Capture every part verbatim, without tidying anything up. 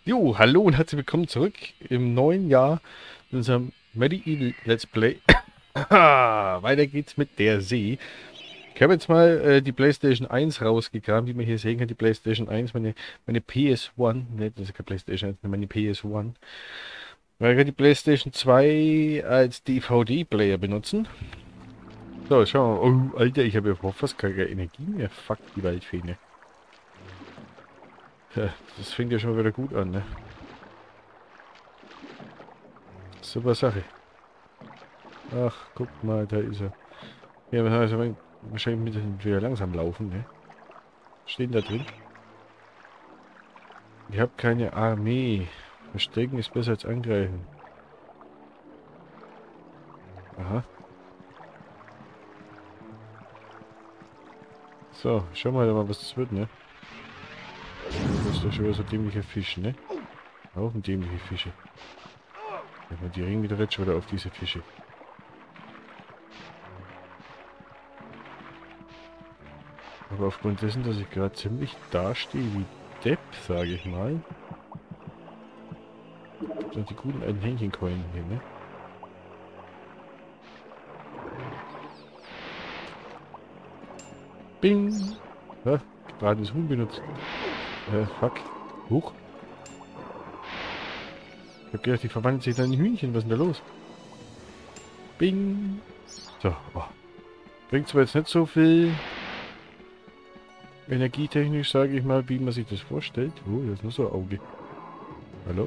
Jo, hallo und herzlich willkommen zurück im neuen Jahr in unserem Medieval Let's Play. Weiter geht's mit der See. Ich habe jetzt mal äh, die PlayStation eins rausgekramt, wie man hier sehen kann, die PlayStation eins, meine, meine P S eins, ne, das ist keine PlayStation eins, meine P S eins. Weil ich kann die PlayStation zwei als D V D-Player benutzen. So, schauen wir mal. Oh, Alter, ich habe ja fast keine Energie mehr. Fuck, die Waldfähne. Ja, das fängt ja schon wieder gut an, ne? Super Sache. Ach, guck mal, da ist er. Ja, wir haben also wahrscheinlich mit wieder langsam laufen, ne? Stehen da drin. Ich habe keine Armee. Verstecken ist besser als angreifen. Aha. So, schau mal, mal was das wird, ne? Das ist doch schon wieder so dämliche Fische, ne? Auch ein dämliche Fische. Ja, die ringen wieder jetzt schon wieder auf diese Fische. Aber aufgrund dessen, dass ich gerade ziemlich dastehe wie Depp, sage ich mal. Sind die guten alten Hähnchenkeulen hier, ne? Bing! Ja, gebratenes Huhn benutzt. Äh, fuck. Huch. Ich hab gedacht, die verwandelt sich dann in Hühnchen. Was ist denn da los? Bing! So, oh. Bringt zwar jetzt nicht so viel energietechnisch, sage ich mal, wie man sich das vorstellt. Oh, das ist nur so ein Auge. Hallo?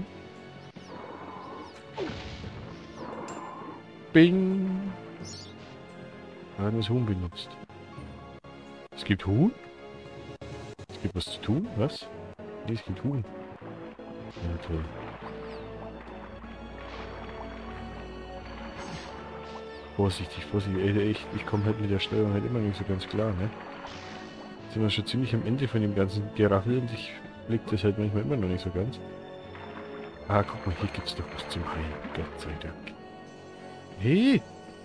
Bing! Bratenes Huhn benutzt. Es gibt Huhn? Es gibt was zu tun? Was? Nee, es gibt Huhn. Ja, toll. Vorsichtig, vorsichtig. Ey, ich, ich komme halt mit der Steuerung halt immer nicht so ganz klar, ne? Sind wir schon ziemlich am Ende von dem ganzen Geraffel und ich blick das halt manchmal immer noch nicht so ganz. Ah, guck mal, hier gibt's doch was zum Heilen. Gott sei Dank. Hey!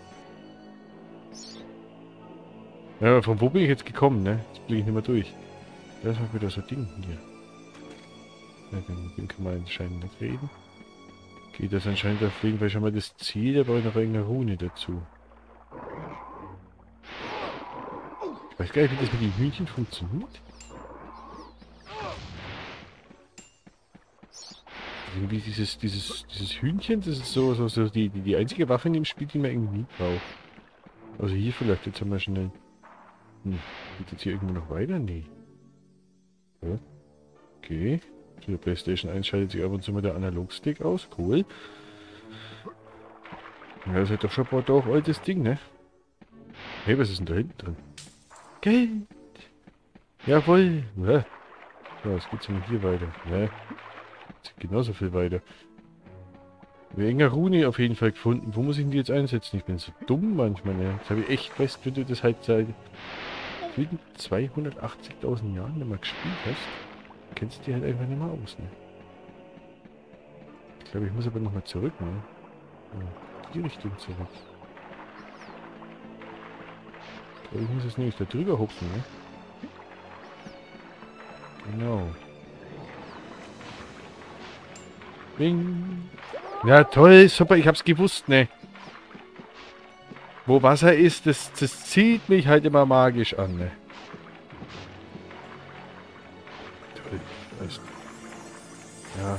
Ja, von wo bin ich jetzt gekommen, ne? Jetzt blicke ich nicht mehr durch. Da ist mal wieder so ein Ding hier. Ja, mit dem kann man anscheinend nicht reden. Okay, das ist anscheinend auf jeden Fall schon mal das Ziel, da brauche ich noch irgendeine Rune dazu. Ich weiß gar nicht, wie das mit den Hühnchen funktioniert. Irgendwie dieses, dieses, dieses Hühnchen, das ist so, so, so die, die, die einzige Waffe in dem Spiel, die man irgendwie nie braucht. Also hier vielleicht, jetzt haben wir schnell. Hm, geht jetzt hier irgendwo noch weiter? Nee. Ja. Okay. Für die PlayStation eins schaltet sich ab und zu mal der Analogstick aus. Cool. Ja, das ist halt doch schon ein doch altes Ding, ne? Hey, was ist denn da hinten drin? Geld! Jawohl! Ja. So, jetzt geht's ja hier weiter. Ja. Jetzt geht genauso viel weiter. Wir haben eine Rune auf jeden Fall gefunden. Wo muss ich denn die jetzt einsetzen? Ich bin so dumm manchmal, ne? Jetzt habe ich echt fest, wenn du das halt seit zweihundertachtzigtausend Jahren nicht mehr gespielt hast, kennst du die halt einfach nicht mehr aus, ne? Ich glaube, ich muss aber nochmal zurück, ne? Ja, die Richtung zurück. Ich glaube, ich muss jetzt nämlich da drüber hupfen, ne? Genau. Bing! Ja, toll, super, ich hab's gewusst, ne? Wo Wasser ist, das, das zieht mich halt immer magisch an, ne? Toll, das, ja.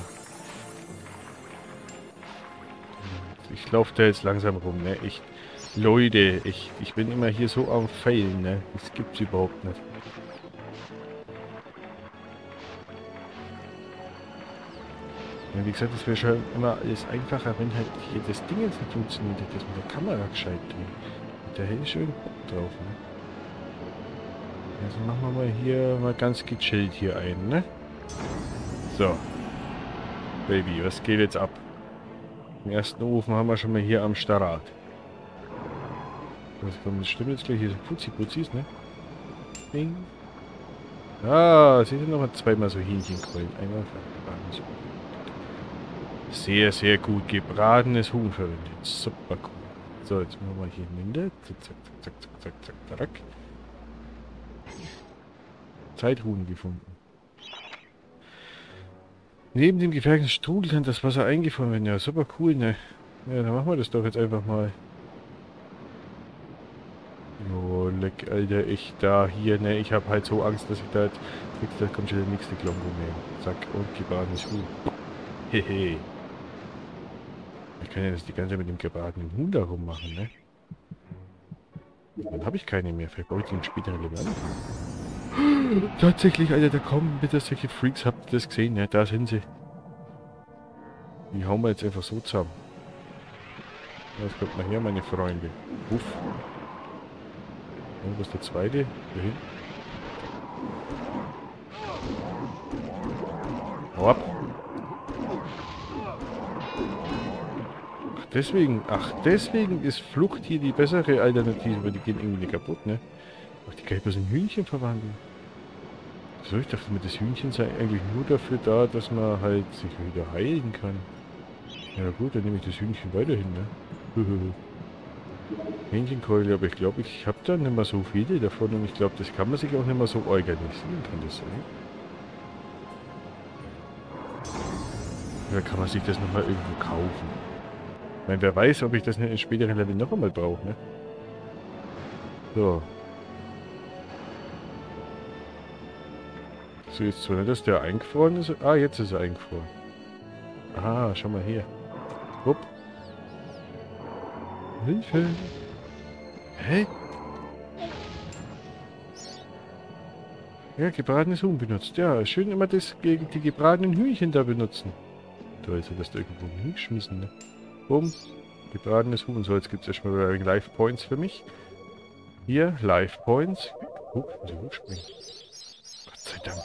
Ich laufe da jetzt langsam rum, ne? Ich, Leute, ich, ich bin immer hier so am Feilen, ne? Das gibt's überhaupt nicht. Ja, wie gesagt, es wäre schon immer alles einfacher, wenn halt hier das Ding jetzt nicht funktioniert, das mit der Kamera gescheit drin. Da hätte ich schön Bock drauf, ne? Also machen wir mal hier mal ganz gechillt hier ein, ne? So. Baby, was geht jetzt ab? Den ersten Ofen haben wir schon mal hier am Start. Was kommt, das stimmt jetzt gleich, hier sind Putzi-Putzis, ne? Ding. Ah, sind ja nochmal zweimal so Hähnchenkeulen. Einmal verbratenes Huhn. Sehr, sehr gut gebratenes Huhn verwendet. Super cool. So, jetzt machen wir hier Minde. Zack, zack, zack, zack, zack, zack, zack. Zeitruhen gefunden. Neben dem gefährlichen Strudel kann das Wasser eingefroren werden. Ja, super cool, ne? Ja, dann machen wir das doch jetzt einfach mal. Oh, leck, Alter, ich da hier, ne? Ich habe halt so Angst, dass ich da jetzt... Da kommt schon der nächste Klongo, ne? Zack, und gebratenes Huhn. Hehe. Ich kann ja das die ganze Zeit mit dem gebratenen Huhn da rummachen, ne? Dann habe ich keine mehr. Vielleicht brauche ich die im späteren Level an. Tatsächlich, Alter, da kommen bitte solche Freaks. Habt ihr das gesehen? Ja, da sind sie. Die hauen wir jetzt einfach so zusammen. Jetzt kommt mal her, meine Freunde. Uff. Und wo ist der zweite? Da hinten. Hau ab. Ach, deswegen, ach, deswegen ist Flucht hier die bessere Alternative, weil die gehen irgendwie nicht kaputt, ne? Ach, die kann ich bloß in Hühnchen verwandeln. So, ich dachte mir, das Hühnchen sei eigentlich nur dafür da, dass man halt sich wieder heilen kann. Ja gut, dann nehme ich das Hühnchen weiterhin, ne? Hähnchenkeule, aber ich glaube, ich habe da nicht mehr so viele davon und ich glaube, das kann man sich auch nicht mehr so organisieren, kann das sein? Oder kann man sich das nochmal irgendwo kaufen? Ich meine, wer weiß, ob ich das in späteren Level noch einmal brauche, ne? So. So, jetzt zwar nicht, dass der eingefroren ist. Ah, jetzt ist er eingefroren. Ah, schau mal hier. Hopp. Hilfe. Hä? Ja, gebratenes Huhn benutzt. Ja, schön immer das gegen die gebratenen Hühnchen da benutzen. Da ist er das da irgendwo hingeschmissen, ne? Bumm. Gebratenes Huhn. So, jetzt gibt es erstmal wieder Life Points für mich. Hier, Life Points. Huch, muss ich hochspringen. Gott sei Dank.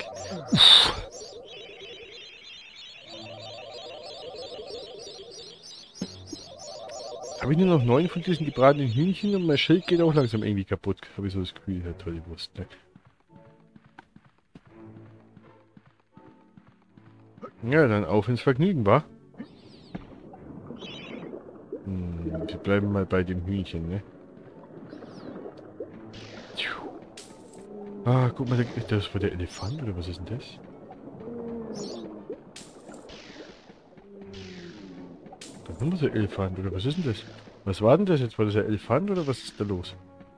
Habe ich nur noch neun von diesen gebratenen Hühnchen und mein Schild geht auch langsam irgendwie kaputt. Habe ich so das Gefühl, ja, tolle Wurst, ne? Ja, dann auf ins Vergnügen, wa? Hm, wir bleiben mal bei dem Hühnchen, ne? Ah, guck mal, das war der Elefant, oder was ist denn das? Da haben wir der Elefant, oder was ist denn das? Was war denn das jetzt? War das ein Elefant, oder was ist da los?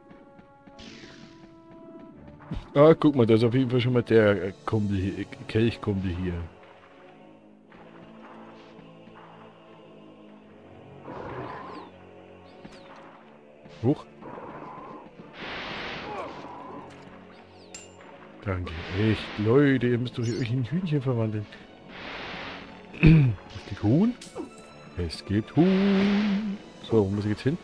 Ah, guck mal, da ist auf jeden Fall schon mal der äh, Kumpel hier, Kelchkumpel hier. Hoch. Danke. Echt, Leute, ihr müsst doch euch in Hühnchen verwandeln. Es gibt Huhn. Es gibt Huhn. So, wo muss ich jetzt hin?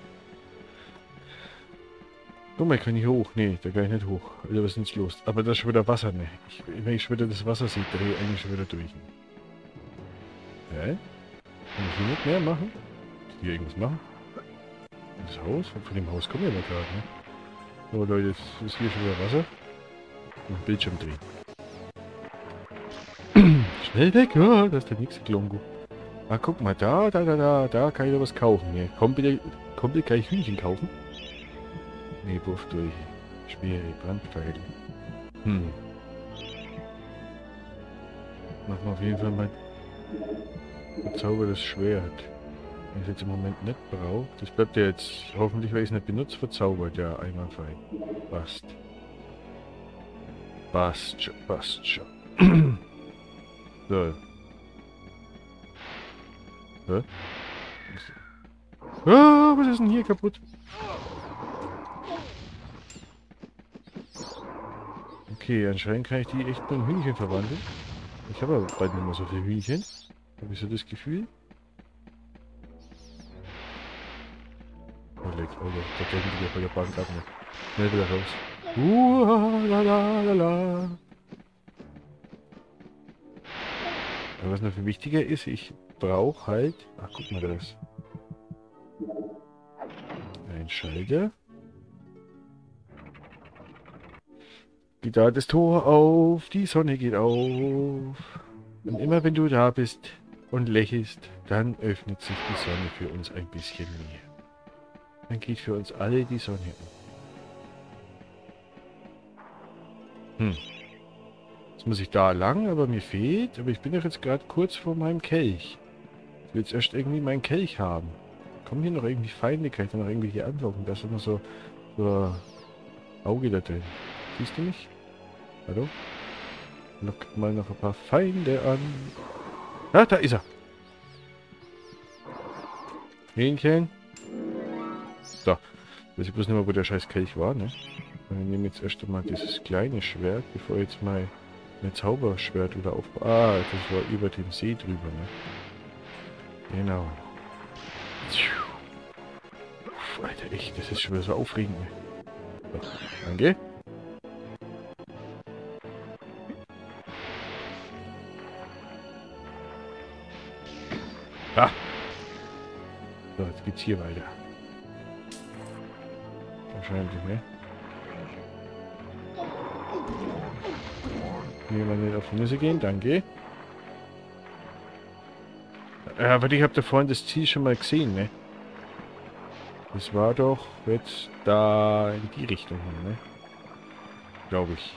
Guck mal, ich kann nicht hoch. Nee, da kann ich nicht hoch. Alter, was ist denn jetzt los? Aber da ist schon wieder Wasser, ne? Ich, wenn ich schon wieder das Wasser sehe, drehe ich eigentlich schon wieder durch. Hä? Kann ich hier nicht mehr machen? Hier irgendwas machen? Das Haus? Von dem Haus kommen wir aber gerade, ne? So, Leute, jetzt ist hier schon wieder Wasser. Und Bildschirm drehen. Schnell weg! Ja, das ist der nächste Klongo. Ah, guck mal, da, da, da, da, da kann ich da was kaufen. Hier. Kommt bitte, kommt bitte gleich Hühnchen kaufen? Nee, Wurf durch. Schwere Brandpfeile. Hm. Machen wir auf jeden Fall mal verzaubertes Schwert. Wenn ich es jetzt im Moment nicht brauche. Das bleibt ja jetzt, hoffentlich, weil ich es nicht benutze, verzaubert. Ja, einwandfrei. Passt. Passt schon, passt schon. So. Hä? Ah, was ist denn hier kaputt? Okay, anscheinend kann ich die echt nur in Hühnchen verwandeln. Ich habe aber bald nicht mehr so viele Hühnchen. Habe ich so das Gefühl. Oh, leck, Alter, da drüben wieder bei der Bank ab. Ne? Schnell wieder raus. Uh, la, la, la, la. Aber was noch viel wichtiger ist, ich brauche halt... Ach, guck mal das. Ein Schalter. Geht da das Tor auf, die Sonne geht auf. Und immer wenn du da bist und lächelst, dann öffnet sich die Sonne für uns ein bisschen mehr. Dann geht für uns alle die Sonne an. Hm. muss ich da lang, aber mir fehlt. Aber ich bin doch jetzt gerade kurz vor meinem Kelch. Ich will jetzt erst irgendwie meinen Kelch haben. Kommen hier noch irgendwie Feinde? Kann ich da noch irgendwie hier anlocken? Da ist immer so, so Auge da drin. Siehst du mich? Hallo? Lockt mal noch ein paar Feinde an. Ah, da ist er. Hähnchen. So. Weiß ich bloß nicht mehr, wo der scheiß Kelch war, ne? Wir nehmen jetzt erst einmal dieses kleine Schwert, bevor jetzt mal mein Zauberschwert wieder auf... Ah, das war über den See drüber, ne? Genau. Puh, Alter, echt, das ist schon wieder so aufregend, ne? So, danke. Ah. So, jetzt geht's hier weiter. Wahrscheinlich, ne? Hier mal nicht auf die Nüsse gehen, danke. Ja, aber ich habe da vorhin das Ziel schon mal gesehen, ne? Das war doch jetzt da in die Richtung, ne? Glaube ich.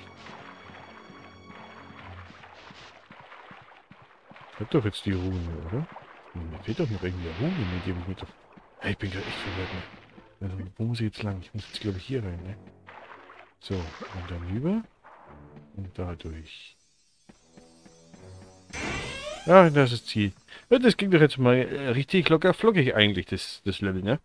Ich hab doch jetzt die Ruhe, oder? Mir fehlt doch noch irgendwie eine Ruhe, mit dem ich mir doch... Hey, ich bin gerade echt verwirrt, ne? Also, wo muss ich jetzt lang? Ich muss jetzt, glaube ich, hier rein, ne? So, und dann rüber. Und da durch. Ah, das ist das Ziel. Ja, das ging doch jetzt mal äh, richtig locker flockig eigentlich, das, das Level, ne?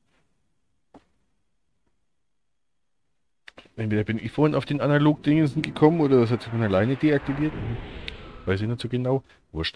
Entweder bin ich vorhin auf den Analog-Dingen gekommen oder das hat sich von alleine deaktiviert. Weiß ich nicht so genau. Wurscht.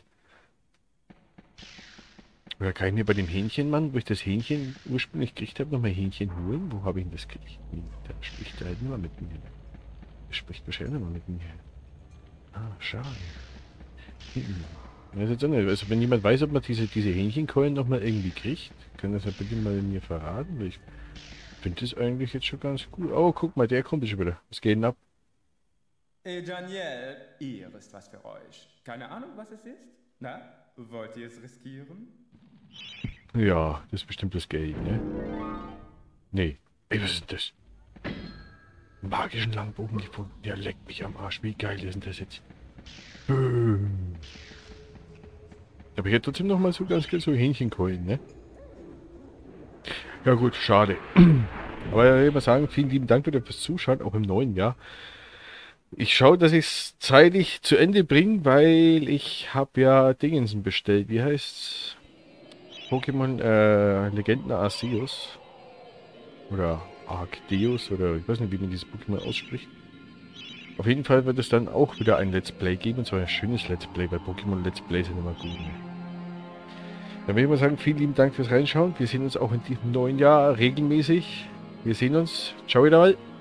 Oder kann ich mir bei dem Hähnchenmann, wo ich das Hähnchen ursprünglich gekriegt habe, nochmal Hähnchen holen? Wo habe ich denn das gekriegt? Der spricht da halt nicht mehr mit mir. Der spricht wahrscheinlich nicht mehr mit mir. Ah, schade. Hm. Das ist jetzt auch nicht. Also wenn jemand weiß, ob man diese, diese Hähnchenkeulen nochmal irgendwie kriegt, kann das ja bitte mal mir verraten. Weil ich finde das eigentlich jetzt schon ganz gut. Oh, guck mal, der kommt schon wieder. Was geht denn ab? Hey Daniel, hier ist was für euch. Keine Ahnung, was es ist? Na, wollt ihr es riskieren? Ja, das ist bestimmt das Geld, ne? Nee. Ey, was ist das? Magischen Langbogen gefunden. Der leckt mich am Arsch. Wie geil ist denn das jetzt? Böhm. Aber ich hätte trotzdem noch mal so ganz so Hähnchenkeulen, ne? Ja gut, schade. Aber ich würde sagen, vielen lieben Dank wieder fürs Zuschauen, auch im neuen Jahr. Ich schaue, dass ich es zeitig zu Ende bringe, weil ich habe ja Dingensen bestellt. Wie heißt's? Pokémon äh, Legenden Arceus. Oder Arceus, oder ich weiß nicht, wie man dieses Pokémon ausspricht. Auf jeden Fall wird es dann auch wieder ein Let's Play geben, und zwar ein schönes Let's Play, weil Pokémon Let's Play sind immer gut. Dann würde ich mal sagen, vielen lieben Dank fürs Reinschauen. Wir sehen uns auch in diesem neuen Jahr regelmäßig. Wir sehen uns. Ciao wieder mal.